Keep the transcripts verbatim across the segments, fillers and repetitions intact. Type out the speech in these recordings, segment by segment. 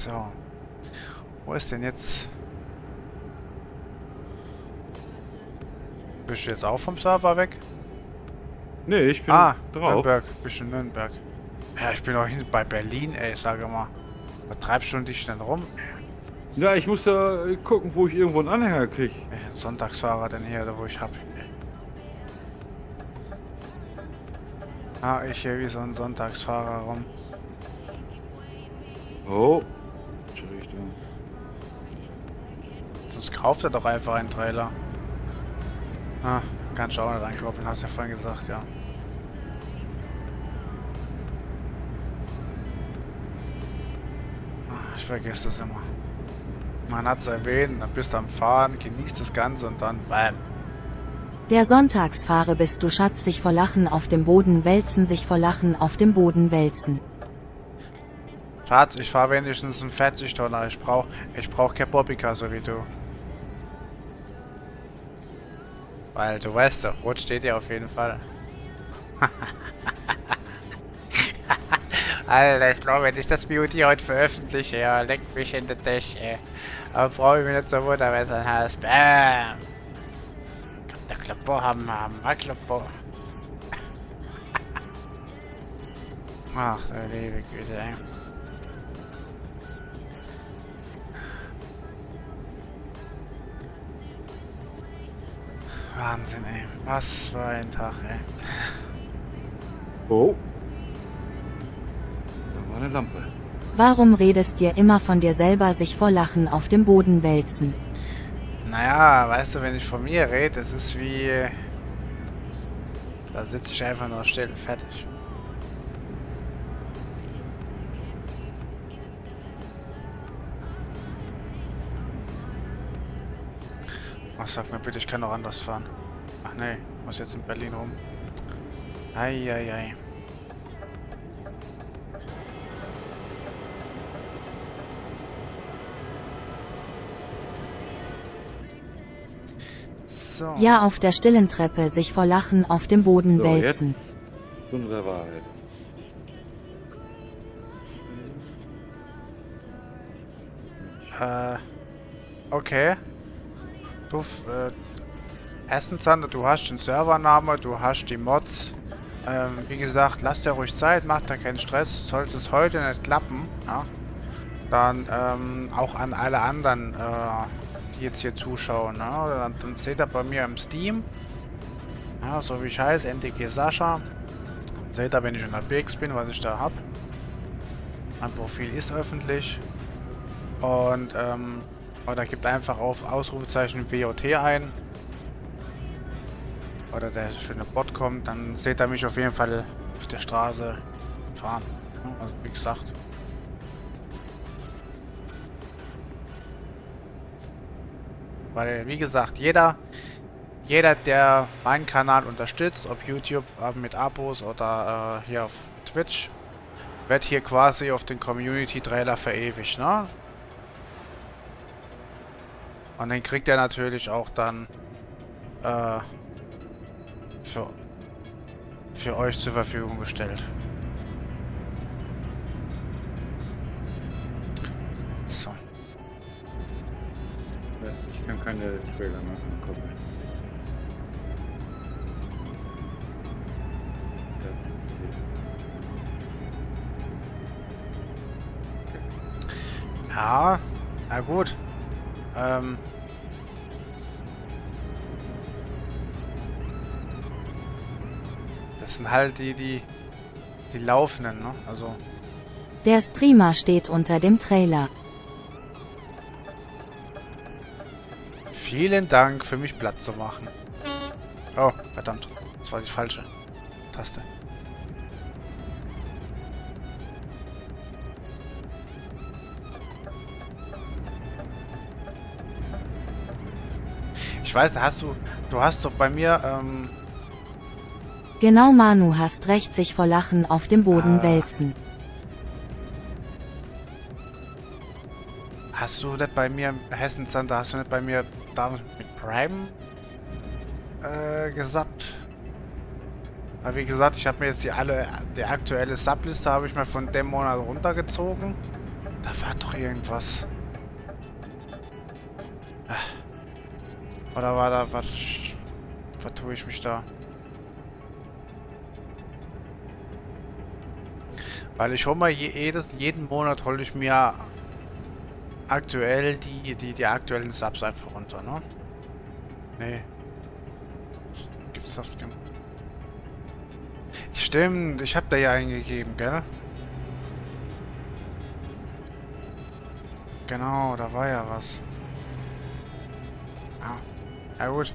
So. Wo ist denn jetzt... Bist du jetzt auch vom Server weg? Nee, ich bin Ah, drauf. Nürnberg. Bist du in Nürnberg? Ja, ich bin auch hinten bei Berlin, ey, sage mal. Was treibst du dich denn rum? Ja, ich muss ja gucken, wo ich irgendwo einen Anhänger kriege. Welchen Sonntagsfahrer denn hier, da wo ich hab? Ah, ich hier wie so ein Sonntagsfahrer rum. Oh. Falsche Richtung. Sonst kauft er doch einfach einen Trailer. Ah, kannst du auch nicht einkaufen, hast du ja vorhin gesagt, ja. Ah, ich vergesse das immer. Man hat es erwähnt, dann bist du am Fahren, genießt das Ganze und dann bam. Der Sonntagsfahrer bist du, Schatz, sich vor Lachen auf dem Boden wälzen, sich vor Lachen auf dem Boden wälzen. Schatz, ich fahre wenigstens einen vierzig Tonner. Ich brauch, ich brauch kein Bobbycar, so wie du. Weil du weißt doch, rot steht ja auf jeden Fall. Alter, ich glaube, wenn ich das Beauty heute veröffentliche, ja, leckt mich in der Tasche, ey. Aber brauche ich mir nicht so wundern, wenn es ein heißt, bam. Kommt der Kloppo haben, haben, mal Kloppo. Ach, du liebe Güte, ey. Wahnsinn, ey. Was für ein Tag, ey. Oh. Da war eine Lampe. Warum redest dir immer von dir selber, sich vor Lachen auf dem Boden wälzen? Naja, weißt du, wenn ich von mir rede, das ist wie... Da sitze ich einfach nur still, fertig. Ach, sag mir bitte, ich kann noch anders fahren. Ach nee, muss jetzt in Berlin rum. Eieiei. Ei, ei. So. Ja, auf der stillen Treppe sich vor Lachen auf dem Boden So, wälzen. jetzt Stunde der Wahrheit. Äh, okay. Du, äh, Essensander, du hast den Servername, du hast die Mods. Ähm, wie gesagt, lass dir ruhig Zeit, mach da keinen Stress. Sollte es heute nicht klappen, ja, dann ähm, auch an alle anderen, äh, die jetzt hier zuschauen, ja, dann, dann seht ihr bei mir im Steam, ja, so wie ich heiße, N T G Sascha. Seht ihr, wenn ich unterwegs bin, was ich da habe. Mein Profil ist öffentlich. Und, ähm, oder gibt einfach auf Ausrufezeichen W O T ein. Oder der schöne Bot kommt, dann seht ihr mich auf jeden Fall auf der Straße fahren. Also, wie gesagt. Weil, wie gesagt, jeder, jeder, der meinen Kanal unterstützt, ob YouTube äh, mit Abos oder äh, hier auf Twitch, wird hier quasi auf den Community-Trailer verewigt, ne? Und den kriegt er natürlich auch dann äh, für, für euch zur Verfügung gestellt. So. Ja, ich kann keine Trailer machen. Guck mal. Ja, na gut. Ähm. Das sind halt die, die, die laufenden, ne? Also. Der Streamer steht unter dem Trailer. Vielen Dank für mich Platz zu machen. Oh, verdammt. Das war die falsche Taste. Ich weiß, da hast du, du hast doch bei mir, ähm, Genau, Manu, hast recht, sich vor Lachen auf dem Boden Ah. wälzen. hast du nicht bei mir, Hessen Sander, hast du nicht bei mir damals mit Prime äh, gesappt? Weil wie gesagt, ich habe mir jetzt die alle, die aktuelle Subliste habe ich mir von dem Monat runtergezogen. Da war doch irgendwas. Oder war da... Was... Vertue ich mich da? Weil ich hole mal je, jedes, jeden Monat hole ich mir aktuell die, die, die aktuellen Subs einfach runter, ne? Nee. Gibt's das? Stimmt, ich hab da ja eingegeben, gell? Genau, da war ja was. Ah, ja gut.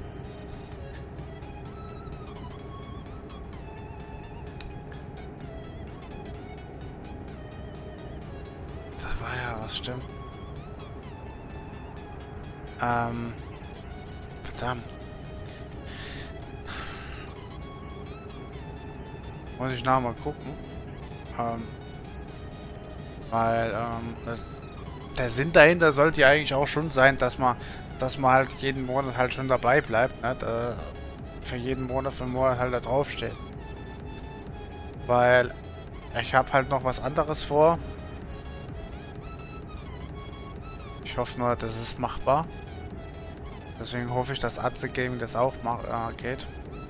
Da war ja was, stimmt. Ähm, verdammt. Muss ich nachher mal gucken. Ähm, weil, ähm, das, der Sinn dahinter sollte ja eigentlich auch schon sein, dass man, dass man halt jeden Monat halt schon dabei bleibt, ne? Da, für jeden Monat, für den Monat halt da drauf steht. Weil ich habe halt noch was anderes vor. Ich hoffe nur, das ist machbar. Deswegen hoffe ich, dass Atze Gaming das auch mach, äh, geht.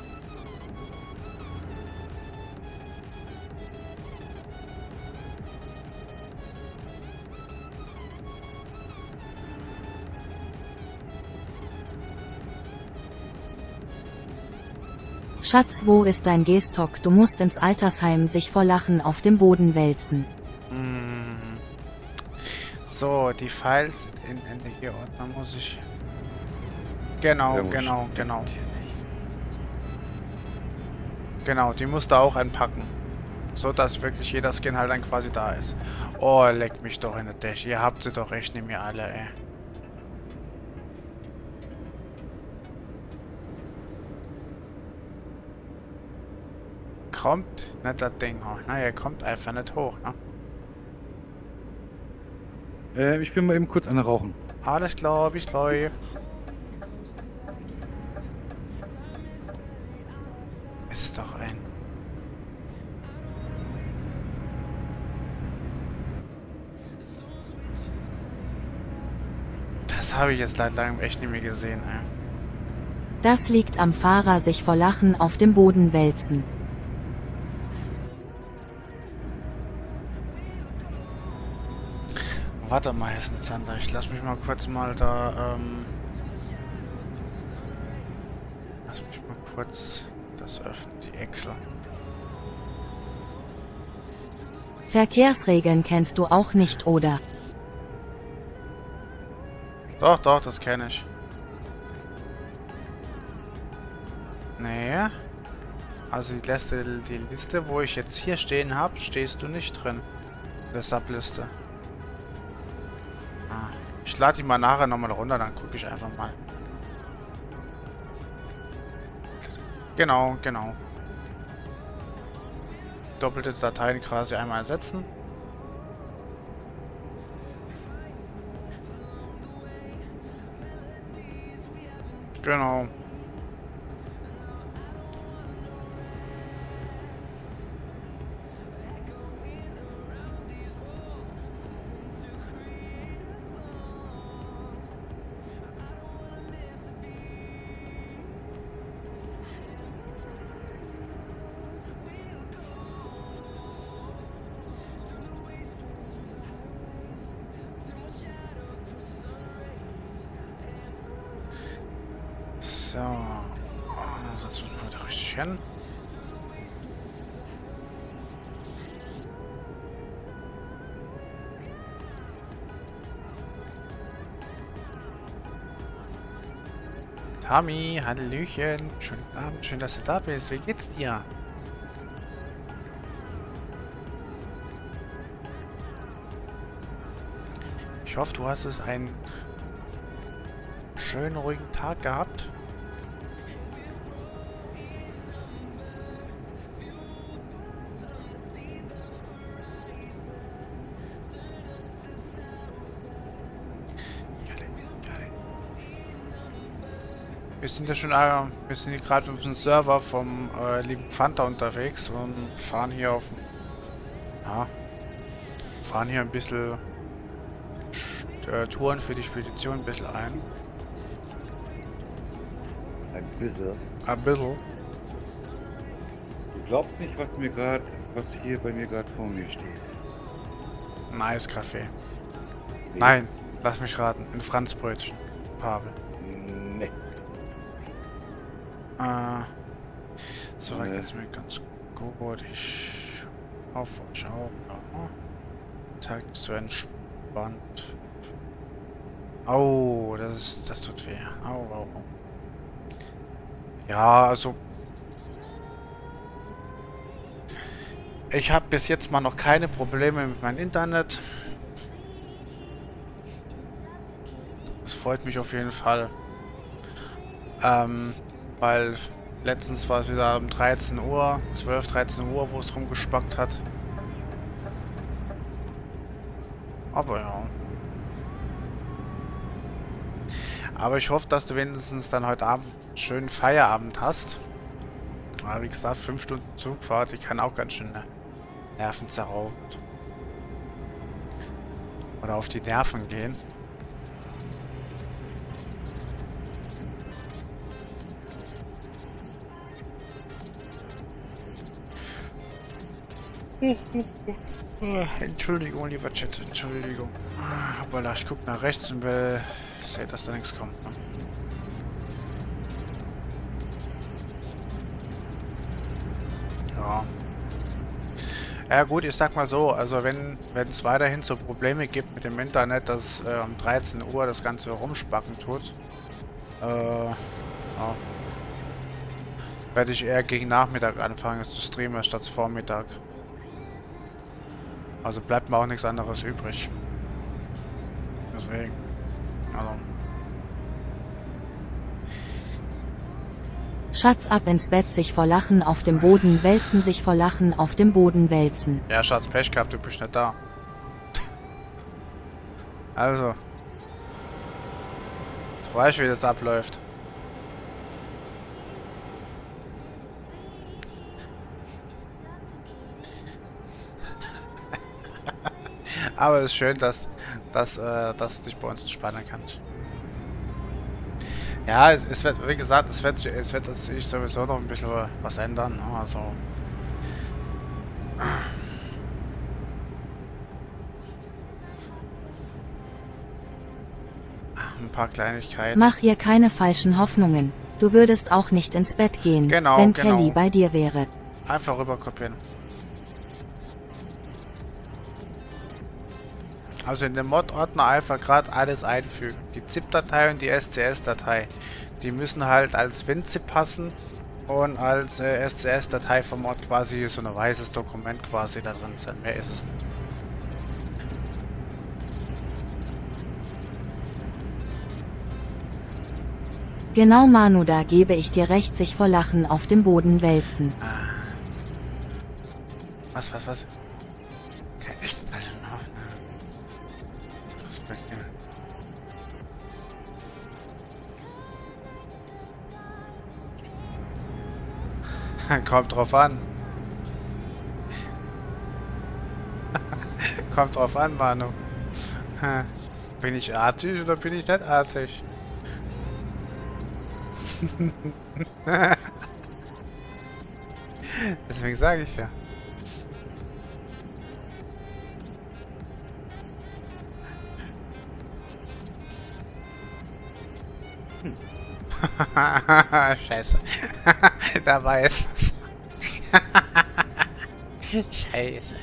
Schatz, wo ist dein Gehstock? Du musst ins Altersheim sich vor Lachen auf dem Boden wälzen. Mm. So, die Files in Ende hier ordnen muss ich. Genau, genau, genau. Genau, die musst du auch einpacken. So, dass wirklich jeder Skin halt dann quasi da ist. Oh, leck mich doch in der Dash. Ihr habt sie doch echt nicht mehr alle, ey. Kommt nicht das Ding hoch. Na, er kommt einfach nicht hoch, ne? Äh, ich bin mal eben kurz an der Rauchen. Alles klar, bis gleich. Ist doch ein... Das habe ich jetzt leider echt nicht mehr gesehen, ey. Das liegt am Fahrer sich vor Lachen auf dem Boden wälzen. Warte mal, Hessenzander. Ich lass mich mal kurz mal da, ähm... Lass mich mal kurz das öffnen, die Excel. Verkehrsregeln kennst du auch nicht, oder? Doch, doch, das kenne ich. Nee. Also die Liste, die Liste, wo ich jetzt hier stehen habe, stehst du nicht drin. Der Subliste. Ah. Ich lade die mal nachher nochmal runter, dann gucke ich einfach mal. Genau, genau. Doppelte Dateien quasi einmal ersetzen. Genau. So. Oh, setzen wir mal da richtig hin. Tami, hallöchen. Schönen Abend, schön, dass du da bist. Wie geht's dir? Ich hoffe, du hast es einen schönen, ruhigen Tag gehabt. Wir sind ja schon, äh, wir sind hier gerade auf dem Server vom äh, lieben Fanta unterwegs und fahren hier auf, ja, fahren hier ein bisschen äh, Touren für die Spedition ein bisschen ein. Ein bisschen. Ein bisschen. Du glaubst nicht, was mir gerade, was hier bei mir gerade vor mir steht. Nice Kaffee. Nee. Nein, lass mich raten. Ein Franzbrötchen. Pavel. Nee. Äh, so weit Nee. geht's mir ganz gut. Ich hoffe euch auch. Ja. Tag ist so entspannt. Oh, das ist, das tut weh. Au, au, au. Ja, also ich habe bis jetzt mal noch keine Probleme mit meinem Internet. Das freut mich auf jeden Fall. Ähm, weil letztens war es wieder um dreizehn Uhr, zwölf, dreizehn Uhr, wo es rumgespackt hat. Aber ja. Aber ich hoffe, dass du wenigstens dann heute Abend einen schönen Feierabend hast. Aber wie gesagt, fünf Stunden Zugfahrt, die kann auch ganz schön nervenzerraubend. Oder auf die Nerven gehen. Entschuldigung, lieber Chat, Entschuldigung. Aber ich guck nach rechts und will sehen, dass da nichts kommt. Ne? Ja. Ja gut, ich sag mal so, also wenn wenn es weiterhin so Probleme gibt mit dem Internet, dass äh, um dreizehn Uhr das Ganze rumspacken tut, äh, ja, werde ich eher gegen Nachmittag anfangen zu streamen statt Vormittag. Also bleibt mir auch nichts anderes übrig. Deswegen. Also. Schatz, ab ins Bett, sich vor Lachen auf dem Boden wälzen, sich vor Lachen auf dem Boden wälzen. Ja, Schatz, Pech gehabt, du bist nicht da. Also. Du weißt, wie das abläuft. Aber es ist schön, dass, dass, äh, dass du dich bei uns entspannen kannst. Ja, es, es wird, wie gesagt, es wird, es wird sich sowieso noch ein bisschen was ändern. Ne? Also. Ein paar Kleinigkeiten. Mach hier keine falschen Hoffnungen. Du würdest auch nicht ins Bett gehen, Genau, wenn genau. Kelly bei dir wäre. Einfach rüber kopieren. Also in dem Mod-Ordner einfach gerade alles einfügen. Die ZIP-Datei und die S C S-Datei. Die müssen halt als WinZip passen und als äh, S C S-Datei vom Mod quasi so ein weißes Dokument quasi da drin sein. Mehr ist es nicht. Genau, Manu, da gebe ich dir recht, sich vor Lachen auf dem Boden wälzen. Was, was, was? Kein Alter, noch. Was passiert? Kommt drauf an. Kommt drauf an, Manu. Bin ich artig oder bin ich nicht artig? Deswegen sage ich ja. Hm. Scheiße. Da war jetzt was. Scheiße.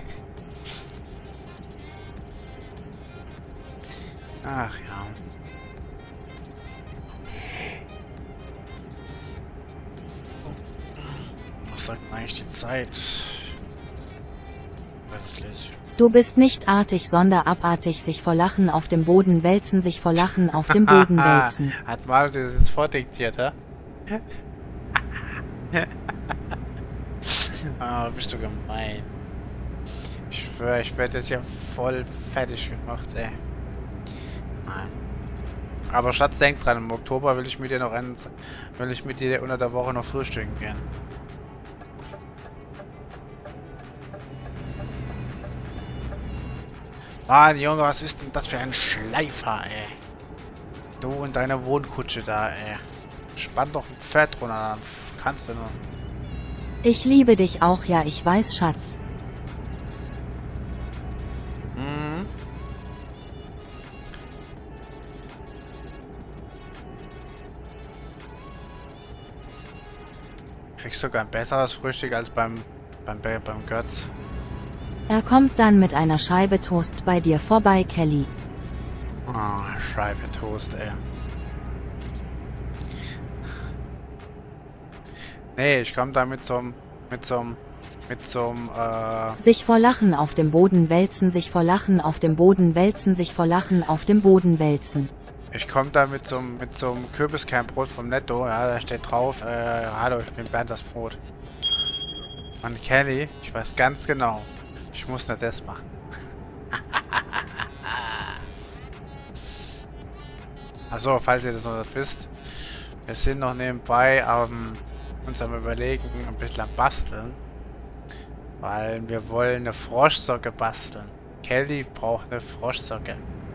Ach ja. Was sagt denn eigentlich die Zeit? Was lese ich? Du bist nicht artig, sondern abartig, sich vor Lachen auf dem Boden wälzen, sich vor Lachen auf dem Boden wälzen. Hat Mario das jetzt vordiktiert, hä? Ah, bist du gemein. Ich schwöre, ich werde jetzt ja voll fertig gemacht, ey. Nein. Aber Schatz, denk dran, im Oktober will ich mit dir noch einen, will ich mit dir unter der Woche noch frühstücken gehen. Mann, Junge, was ist denn das für ein Schleifer, ey? Du und deine Wohnkutsche da, ey. Spann doch ein Pferd runter, dann kannst du nur. Ich liebe dich auch, ja, ich weiß, Schatz. Mhm. Kriegst sogar ein besseres Frühstück als beim, beim, beim Götz. Er kommt dann mit einer Scheibe Toast bei dir vorbei, Kelly. Ah, Scheibe Toast, ey. Nee, ich komm da mit so'm, mit so'm, mit so'm, äh... Sich vor Lachen auf dem Boden wälzen, sich vor Lachen auf dem Boden wälzen, sich vor Lachen auf dem Boden wälzen. Ich komm da mit so'm, mit so'm Kürbiskernbrot vom Netto, ja, da steht drauf, äh, hallo, ich bin Bernd das Brot. Und Kelly, ich weiß ganz genau, ich muss nicht das machen. Achso, falls ihr das noch nicht wisst, wir sind noch nebenbei am uns am Überlegen, ein bisschen am Basteln. Weil wir wollen eine Froschsocke basteln. Kelly braucht eine Froschsocke.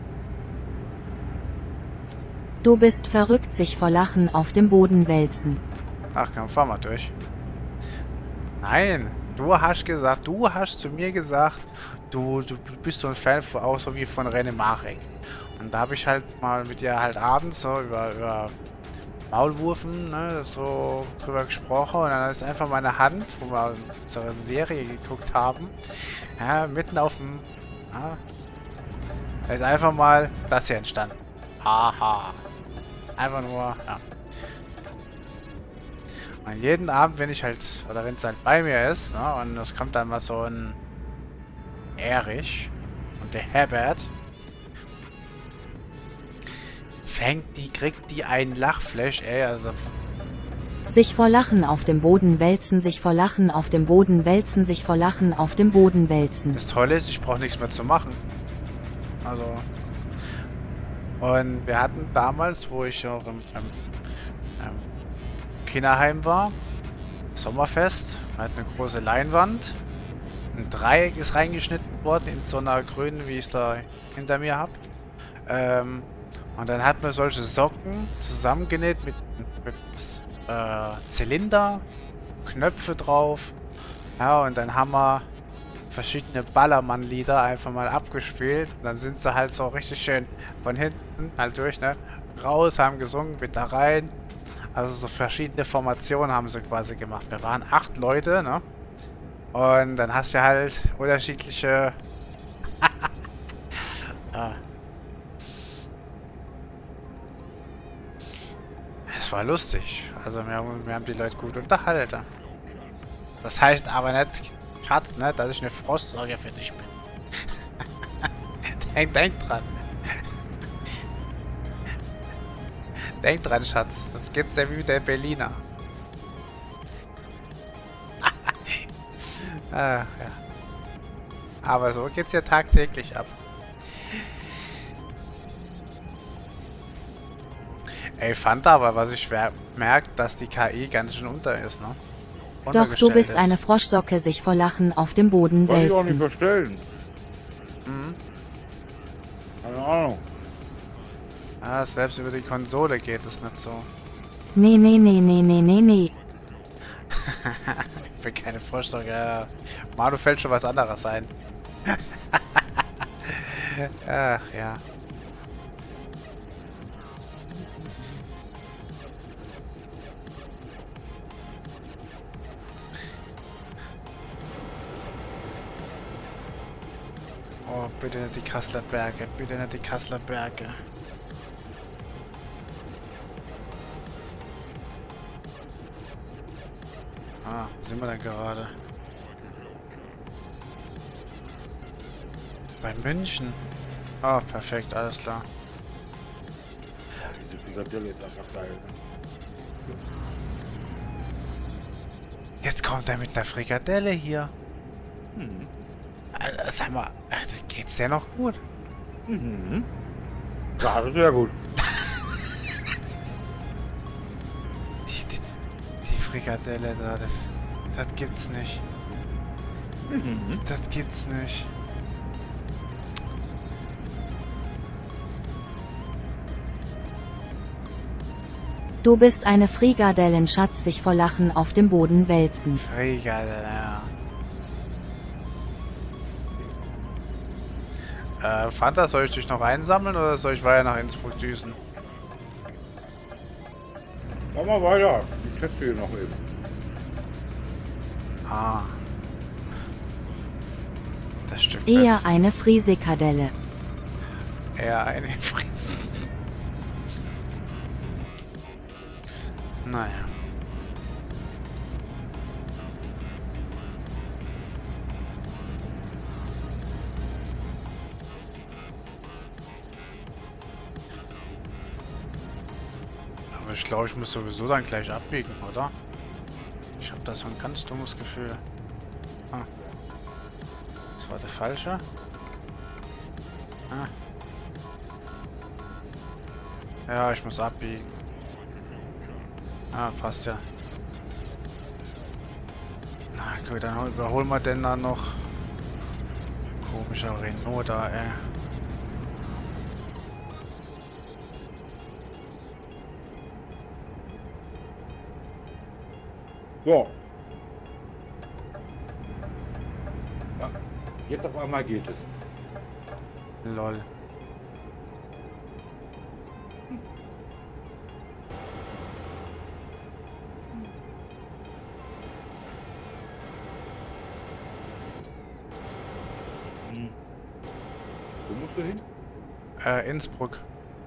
Du bist verrückt, sich vor Lachen auf dem Boden wälzen. Ach komm, fahr mal durch. Nein, du hast gesagt, du hast zu mir gesagt, du, du bist so ein Fan von, auch so wie von René Marek. Und da habe ich halt mal mit dir halt abends so über, über Maulwurfen, ne, so drüber gesprochen. Und dann ist einfach meine Hand, wo wir so eine Serie geguckt haben, ja, mitten auf dem, ja, da ist einfach mal das hier entstanden. Haha. Einfach nur, ja. Und jeden Abend, wenn ich halt, oder wenn es halt bei mir ist, ne, und es kommt dann mal so ein Erich und der Herbert, fängt die, kriegt die einen Lachflash, ey, also... Sich vor Lachen auf dem Boden wälzen, sich vor Lachen auf dem Boden wälzen, sich vor Lachen auf dem Boden wälzen. Das Tolle ist, ich brauche nichts mehr zu machen. Also... Und wir hatten damals, wo ich auch im, im, im Kinderheim war, Sommerfest, wir hatten eine große Leinwand. Ein Dreieck ist reingeschnitten worden in so einer grünen, wie ich es da hinter mir habe. Ähm, und dann hat man solche Socken zusammengenäht mit, mit äh, Zylinder, Knöpfe drauf. Ja, und dann haben wir verschiedene Ballermann-Lieder einfach mal abgespielt. Und dann sind sie halt so richtig schön von hinten halt durch, ne? Raus, haben gesungen, bitte rein. Also so verschiedene Formationen haben sie quasi gemacht. Wir waren acht Leute, ne? Und dann hast du halt unterschiedliche... ja. Es war lustig. Also wir haben, wir haben die Leute gut unterhalten. Das heißt aber nicht... Schatz, ne, dass ich eine Froschsocke für dich bin. denk, denk dran. Denk dran, Schatz. Das geht's ja wie mit der Berliner. Ach, ja. Aber so geht's ja tagtäglich ab. Ey, fand aber, was ich merke, dass die K I ganz schön unter ist, ne? Doch, du bist ist. eine Froschsocke, sich vor Lachen auf dem Boden wälzen. Kann ich auch nicht verstellen. Mhm. Keine Ahnung. Ah, selbst über die Konsole geht es nicht so. Nee, nee, nee, nee, nee, nee, nee. Ich bin keine Froschsocke. Ja. Manu fällt schon was anderes ein. Ach, ja. Oh, bitte nicht die Kasseler Berge. Bitte nicht die Kasseler Berge. Ah, wo sind wir denn gerade? Bei München. Ah, oh, perfekt, alles klar. Diese Frikadelle ist einfach geil. Jetzt kommt er mit einer Frikadelle hier. Mhm. Also, sag mal, also geht's dir noch gut? Mhm. Ja, das ist sehr gut. Die, die, die Frikadelle da, das, das gibt's nicht. Mhm. Das gibt's nicht. Du bist eine Frikadellen, Schatz, sich vor Lachen auf dem Boden wälzen. Frikadelle, ja. Äh, Fanta, soll ich dich noch einsammeln oder soll ich weiter nach Innsbruck düsen? Mach mal weiter. Ich teste hier noch eben. Ah. Das stimmt. Eher eine Frisikadelle. Eher eine Friesen. Naja. Aber ich glaube, ich muss sowieso dann gleich abbiegen, oder? Ich habe da so ein ganz dummes Gefühl. Ah. Das war der falsche. Ah. Ja, ich muss abbiegen. Ah, passt ja. Na gut, dann überholen wir den dann noch. Komischer Renault da, ey. So. Ja, jetzt auf einmal geht es. Lol. Hm. Wo musst du hin? Äh, Innsbruck.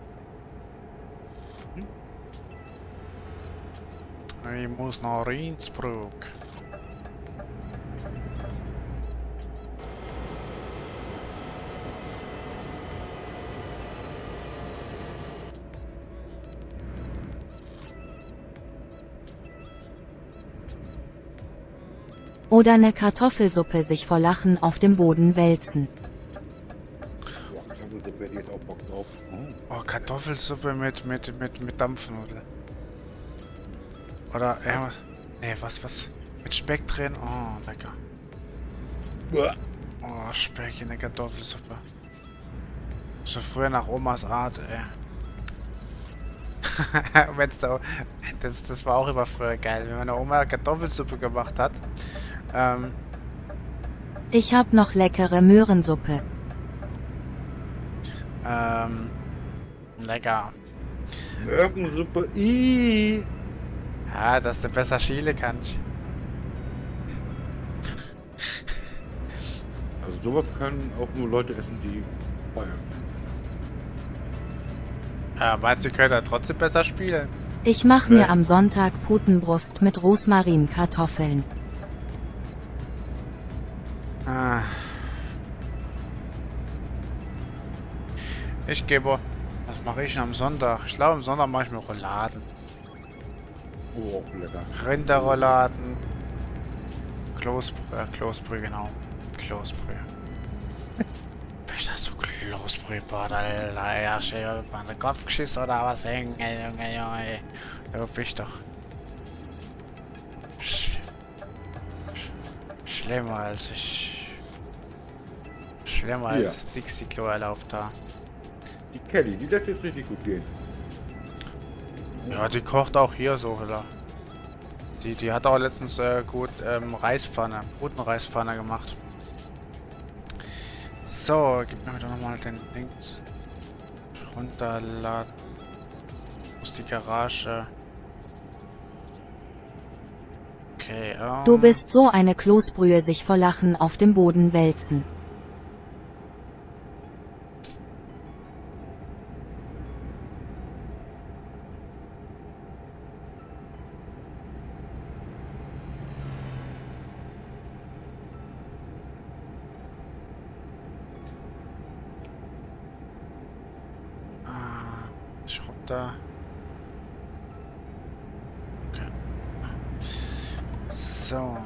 Hm? Ich muss nach Innsbruck. Oder eine Kartoffelsuppe, sich vor Lachen auf dem Boden wälzen. Boah, Kartoffelsuppe hätte ich jetzt auch Bock drauf. Oh. Oh, Kartoffelsuppe mit, mit, mit, mit Dampfnudel. Oder, ja, was? Nee, was, was? Mit Speck drin? Oh, lecker. Uah. Oh, Speck in der Kartoffelsuppe. So früher nach Omas Art, ey. Wenn's da, das, das war auch immer früher geil, wenn meine Oma Kartoffelsuppe gemacht hat. Ähm, Ich hab noch leckere Möhrensuppe. ähm, lecker. Möhrensuppe. Ih. Ja, dass du besser schiele kannst. Also sowas können auch nur Leute essen, die Feuerfans sind. Ja, meinst du, könnt ihr trotzdem besser spielen? Ich mach Nee. mir am Sonntag Putenbrust mit Rosmarinkartoffeln. Ah. Ich gebe. Was mache ich denn am Sonntag? Ich glaube, am Sonntag mache ich mir Rouladen. Oh, lecker. Rinderrouladen. Kloßbrühe, äh, Kloßbrühe, genau. Kloßbrühe. Bin ich da so Kloßbrühe, Alter? Ja, schön, mal den Kopf geschissen oder was? Junge, Junge, Junge. Da bin ich doch. Sch Schlimmer als ich. Schlimmer als Ja. das Dixie-Klo erlaubt da. Die Kelly, die lässt jetzt richtig gut gehen. Ja, die kocht auch hier so, oder? Die, die hat auch letztens äh, gut ähm, Reispfanne, guten Reispfanne gemacht. So, gib mir doch nochmal den Link. Runterladen. Aus die Garage. Okay, ähm. Du bist so eine Kloßbrühe, sich vor Lachen auf dem Boden wälzen. Ah, ich runter. Okay. So.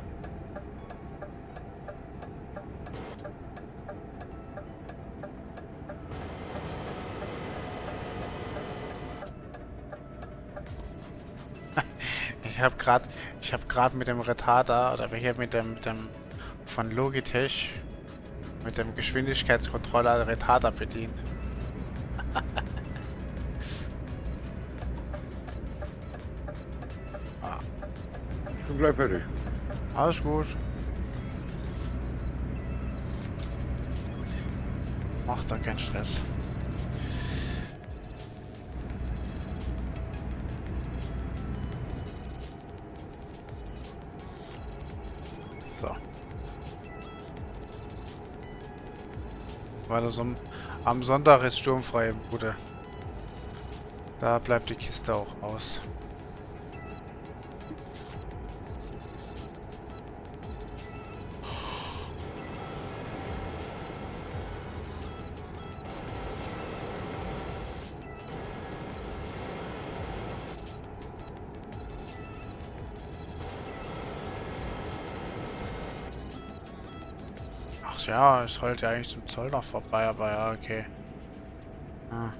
Ich habe gerade, ich habe gerade mit dem Retarder oder hier mit dem, mit dem von Logitech mit dem Geschwindigkeitskontroller Retarder bedient. bin gleich fertig. Alles gut. Macht da keinen Stress. So. Weil das am, am Sonntag ist sturmfrei im Bude. Da bleibt die Kiste auch aus. Ach ja, ich sollte ja eigentlich zum Zoll noch vorbei, aber ja, okay. Ah.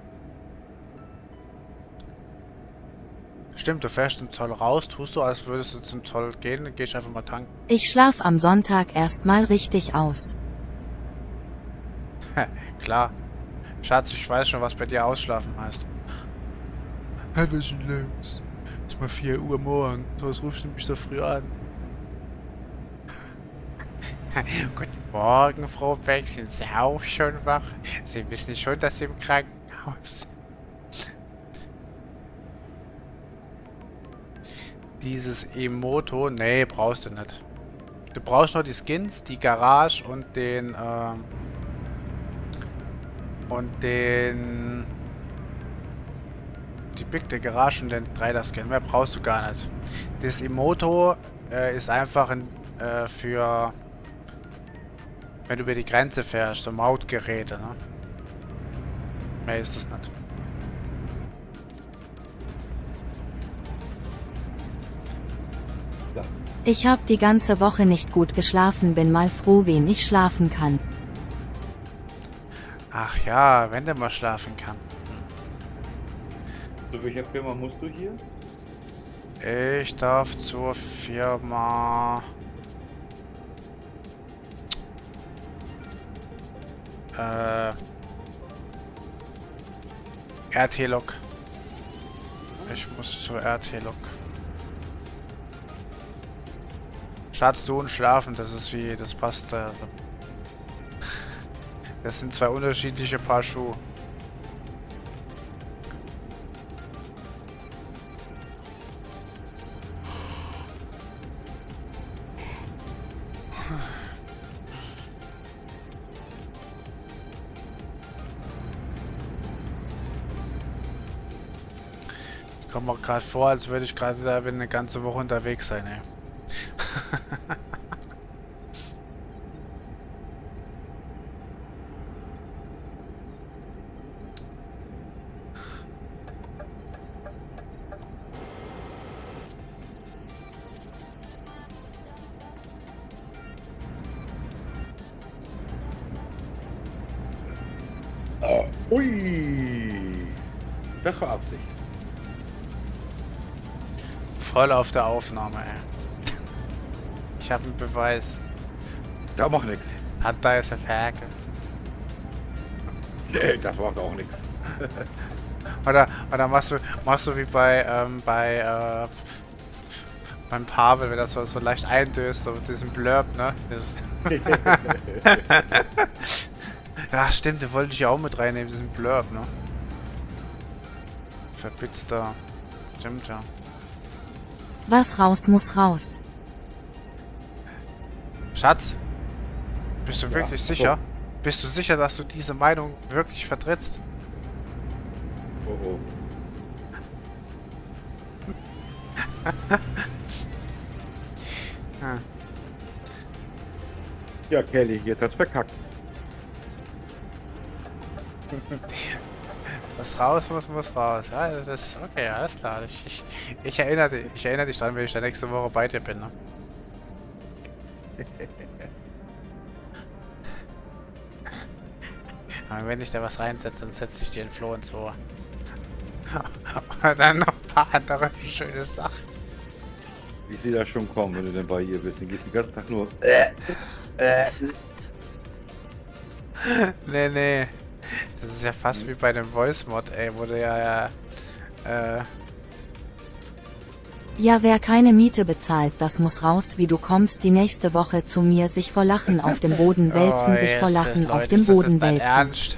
Stimmt, du fährst zum Zoll raus, tust du, als würdest du zum Zoll gehen, dann gehst einfach mal tanken. Ich schlaf am Sonntag erstmal richtig aus. Klar. Schatz, ich weiß schon, was bei dir ausschlafen heißt. Hey, was ist denn los? Es ist mal vier Uhr morgen. Was rufst du mich so früh an? Guten Morgen, Frau Beck. Sind Sie auch schon wach? Sie wissen schon, dass Sie im Krankenhaus sind. Dieses Emoto, nee, brauchst du nicht. Du brauchst nur die Skins, die Garage und den, ähm, und den, die Big, der Garage und den Trailer-Skin. Mehr brauchst du gar nicht. Das Emoto äh, ist einfach ein, äh, für, wenn du über die Grenze fährst, so Mautgeräte, ne? Mehr ist das nicht. Ich hab die ganze Woche nicht gut geschlafen, bin mal froh, wen ich schlafen kann. Ach ja, wenn der mal schlafen kann. Zu welcher Firma musst du hier? Ich darf zur Firma... Äh... R T-Log. Ich muss zur R T-Log. Schatz, du und Schlafen, das ist wie... Das passt da. Das sind zwei unterschiedliche Paar Schuhe. Ich komme mir gerade vor, als würde ich gerade da eine ganze Woche unterwegs sein, ey. Ui! Das war Absicht. Voll auf der Aufnahme, ey. Ich habe einen Beweis. Da macht nichts. Hat da jetzt eine Ferkel. Nee, das macht auch nichts. Oder, oder machst du, machst du wie bei, ähm, bei, äh, beim Pavel, wenn das so, so leicht eindöst, so mit diesem Blurb, ne? Ja, stimmt, den wollte ich ja auch mit reinnehmen, diesen Blurb, ne? Verbitzter. Stimmt, ja. Was raus muss raus. Schatz, bist du Ja, wirklich so. sicher? Bist du sicher, dass du diese Meinung wirklich vertrittst? Oh oh. Hm. Ja, Kelly, jetzt hat's verkackt. Was raus muss, muss raus. Ja, das ist okay, alles klar. Ich, ich, ich, erinnere, dich- ich erinnere dich dran, wenn ich da nächste Woche bei dir bin, ne? Aber wenn ich da was reinsetze, dann setze ich dir den Floh ins Ohr. Und dann noch ein paar andere schöne Sachen. Ich sehe das schon kommen, wenn du denn bei ihr bist. Dann geht den ganzen Tag nur. Nee, nee. Das ist ja fast wie bei dem Voice-Mod, ey, wo du ja, ja äh, Ja, wer keine Miete bezahlt, das muss raus, wie du kommst die nächste Woche zu mir, sich vor Lachen auf dem Boden wälzen, Oh, sich vor Jesus, Lachen Leute, auf dem ist das Boden jetzt dein wälzen. Ernst?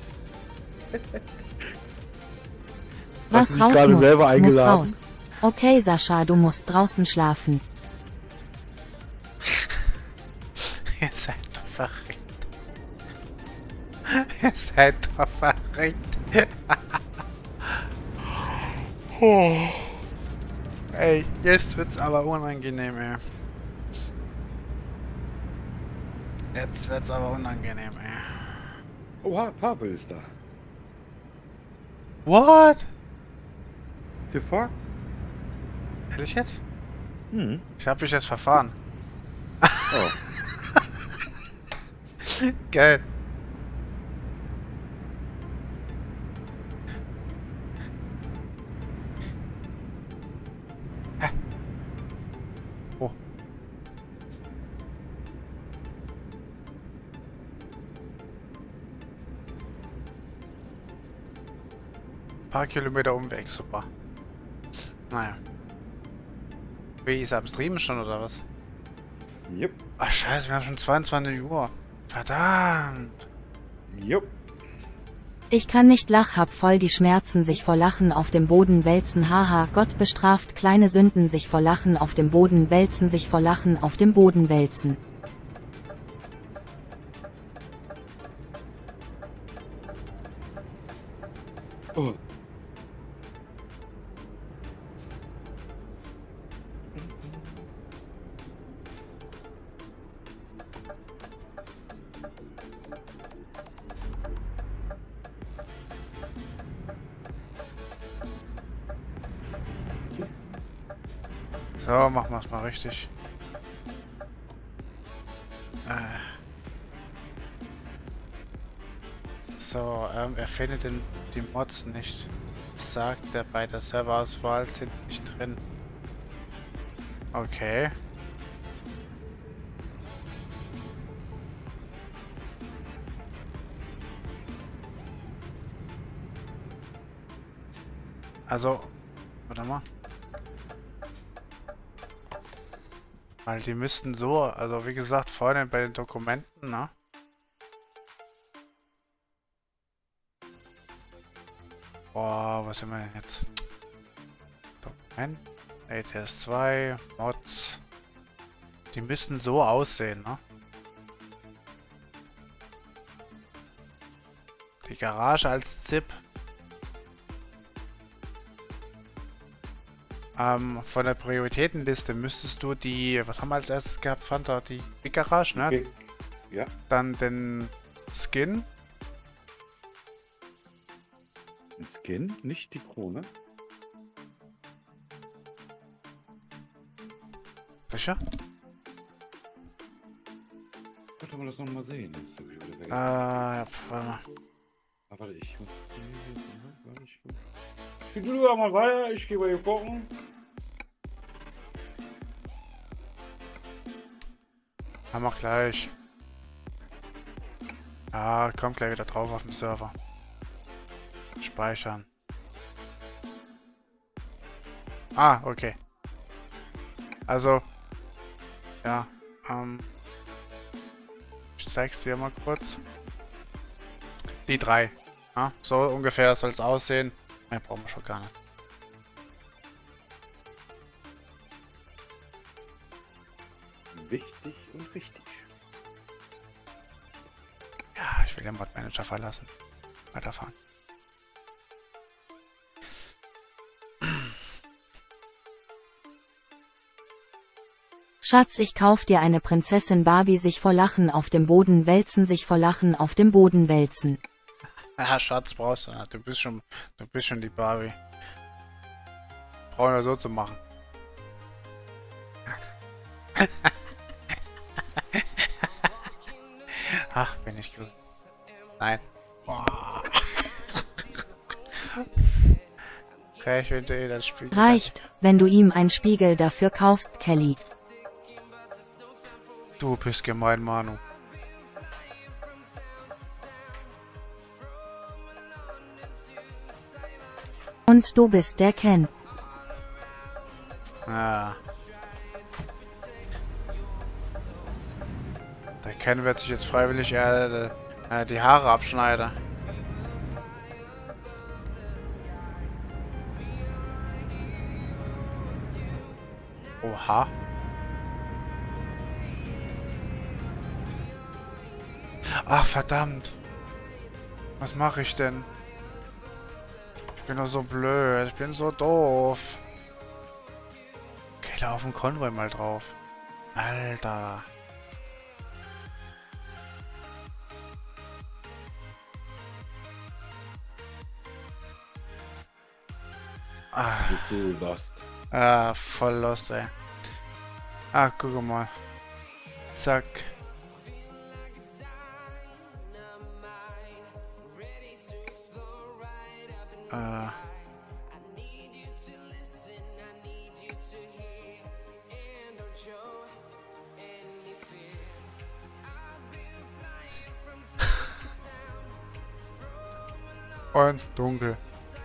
Hast Was du dich raus gerade muss, selber muss eingeladen? raus. Okay, Sascha, du musst draußen schlafen. Ihr seid doch verrückt. Ihr seid doch verrückt. Oh. Ey, jetzt wird's aber unangenehm, ey. Jetzt wird's aber unangenehm, ey. Oha, Pavel ist da. What? The fuck? Ehrlich jetzt? Hm. Ich hab mich jetzt verfahren. Oh. Geil. Hä? Oh. Paar Kilometer Umweg, super. Naja. Wie ist er am Streamen schon oder was? Jupp. Ach scheiße, wir haben schon zweiundzwanzig Uhr. Verdammt. Jupp. Ich kann nicht lach, hab voll die Schmerzen, sich vor Lachen auf dem Boden wälzen, haha, Gott bestraft kleine Sünden, sich vor Lachen auf dem Boden wälzen, sich vor Lachen auf dem Boden wälzen. Oh. So, machen wir es mal richtig. Äh. So, ähm, er findet den, die Mods nicht. Sagt er, bei der Serverauswahl sind nicht drin. Okay. Also, warte mal. Weil die müssten so, also wie gesagt, vorne bei den Dokumenten, ne? Boah, was sind wir denn jetzt? Dokument, A T S zwei, Mods. Die müssen so aussehen, ne? Die Garage als ZIP. Ähm, von der Prioritätenliste müsstest du die, was haben wir als erstes gehabt, Fanta? Die Big Garage, ne? Okay. Ja. Dann den Skin. Ein Skin, nicht die Krone. Sicher? Wollte man das noch mal sehen? Das hab ich wieder vergessen. Äh, ja, warte mal. Ah, warte, ich muss. Warte, ich muss. Ich geh du mal weiter, ich geh mal hier gucken. Haben wir gleich. Ah, kommt gleich wieder drauf auf dem Server. Speichern. Ah, okay. Also, ja, ähm, ich zeig's dir mal kurz. Die drei. Ja, so ungefähr soll es aussehen. Mehr brauchen wir schon gar nicht. Wichtig und richtig. Ja, ich will den Mod Manager verlassen. Weiterfahren. Schatz, ich kauf dir eine Prinzessin Barbie, sich vor Lachen auf dem Boden wälzen, sich vor Lachen auf dem Boden wälzen. Ja, Schatz brauchst du nicht. Du bist schon, du bist schon die Barbie. Brauchen wir so zu machen. Ach, bin ich gut. Nein. Boah. Okay, ich finde eh das Spiel. Reicht, wenn du ihm einen Spiegel dafür kaufst, Kelly. Du bist gemein, Manu. Und du bist der Ken. Ja, Ja. Der Ken wird sich jetzt freiwillig äh, äh, die Haare abschneiden. Oha. Ach, verdammt. Was mache ich denn? Ich bin doch so blöd. Ich bin so doof. Okay, da auf den Konvoi mal drauf. Alter. Ah. Du lost. Ah, voll lost, ey. Ah, guck mal. Zack. Äh. Und dunkel.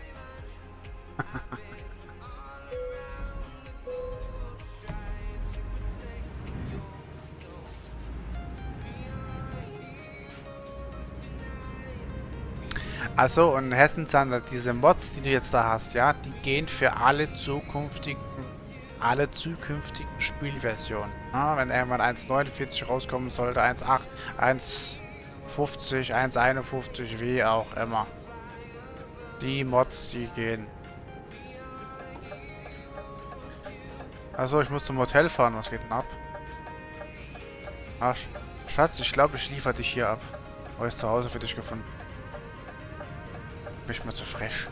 Achso, und Hessenzander, diese Mods, die du jetzt da hast, ja, die gehen für alle zukünftigen, alle zukünftigen Spielversionen. Ja, wenn irgendwann eins Punkt neunundvierzig rauskommen sollte, eins Punkt acht, eins Punkt fünfzig, eins Punkt einundfünfzig, wie auch immer. Die Mods, die gehen. Achso, ich muss zum Hotel fahren, was geht denn ab? Ach, Schatz, ich glaube, ich liefere dich hier ab. Neues Zuhause für dich gefunden. Bin ich mir zu frech.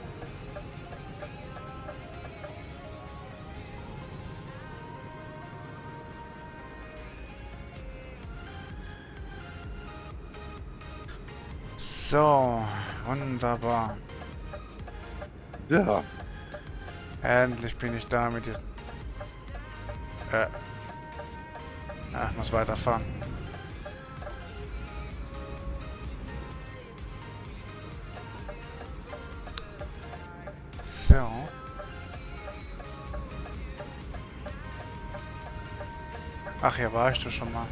So, wunderbar. Ja. Endlich bin ich da mit diesem... Äh. Ja, ich muss weiterfahren. So. Ach, hier war ich doch schon mal.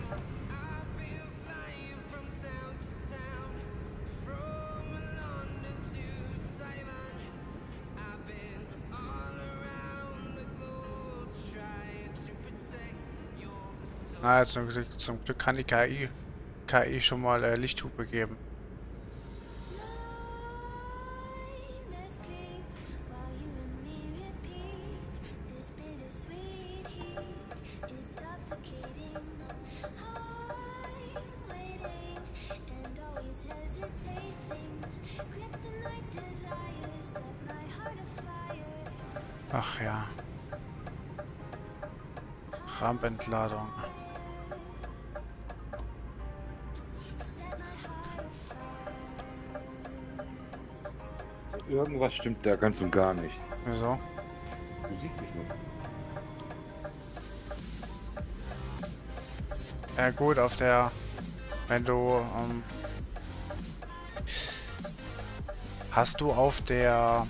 Na, zum Glück, zum Glück kann die K I, K I schon mal äh, Lichthupe geben. Ach ja. Rampentladung. Irgendwas stimmt da ganz und gar nicht. Wieso? Du siehst mich nur. Ja gut, auf der... Wenn du... Ähm, hast du auf der...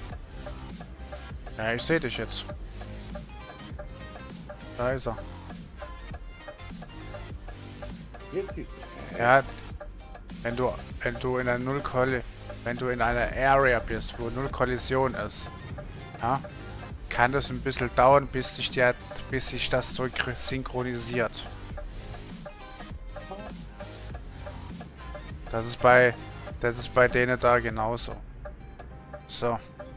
Ja, ich sehe dich jetzt. Da ist er. Jetzt siehst du. Ja, wenn du, wenn du in einer Null Kolli wenn du in einer Area bist, wo Null Kollision ist, ja, kann das ein bisschen dauern, bis sich der, bis sich das so synchronisiert. Das ist bei, das ist bei denen da genauso. So.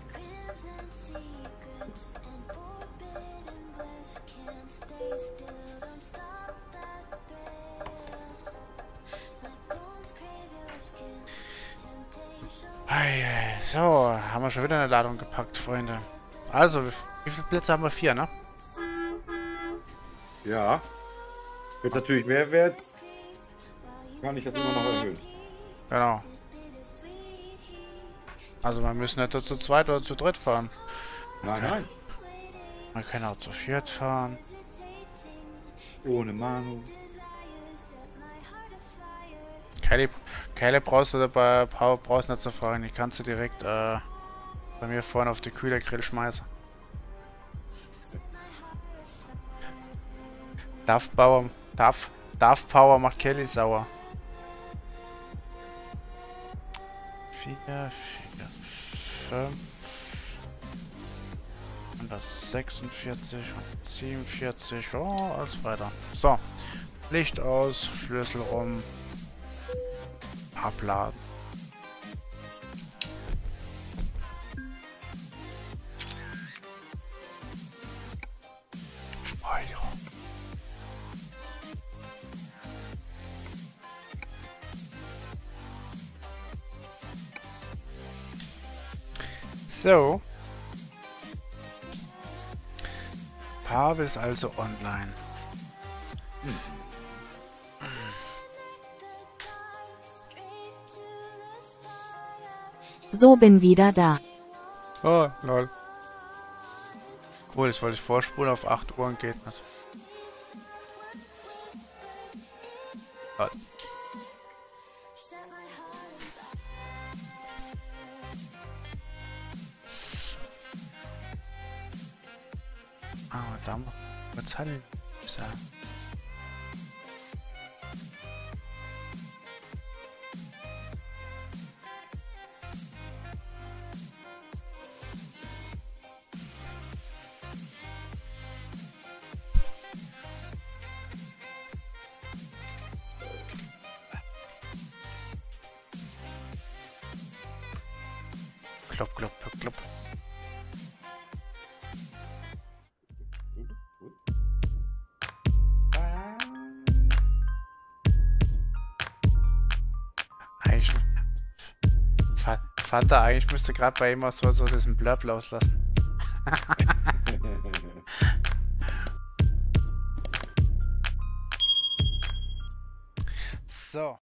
So, haben wir schon wieder eine Ladung gepackt, Freunde. Also, wie viele Plätze haben wir? Vier, ne? Ja. Wenn es natürlich mehr wert, kann ich das immer noch erhöhen. Genau. Also, wir müssen nicht zu zweit oder zu dritt fahren. Nein, Okay. nein. Wir können auch zu viert fahren. Ohne Manu. Kelly, Kelly brauchst du dabei, brauchst nicht zu fragen. Ich kann sie direkt äh, bei mir vorne auf die Kühlergrill schmeißen. Darf Power, darf, darf Power macht Kelly sauer. vier, vier, fünf. hundertsechsundvierzig, hundertsiebenundvierzig. Oh, alles weiter. So. Licht aus, Schlüssel um. Abladen. Speicher. So. Pavel ist also online. Hm. So, bin wieder da. Oh, lol. Cool, jetzt wollte ich vorspulen auf acht Uhr und geht nicht. Lol. Ah, da muss was halten. Sagen. Klopp, klopp, klopp, klopp. Eigentlich. Vater, eigentlich müsste gerade bei ihm auch so, so diesen Blurb loslassen. So.